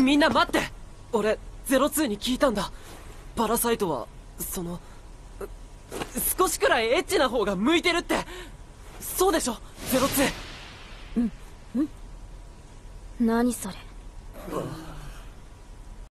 みんな待って。俺02に聞いたんだ。パラサイトは少しくらいエッチな方が向いてるって。そうでしょ02。 何それ。